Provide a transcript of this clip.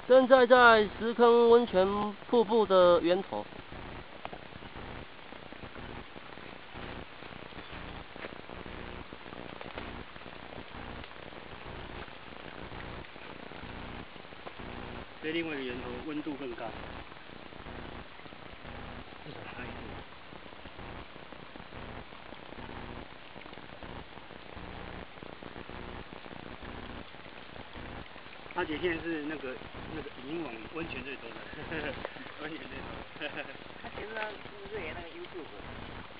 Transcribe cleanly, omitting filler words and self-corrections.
现在在石坑温泉瀑布的源头。 所以另外一个源头温度更高，至少差一度。阿姐现在是那个影音网温泉最多的，温泉最多。 他其实是不是也那个 YouTube？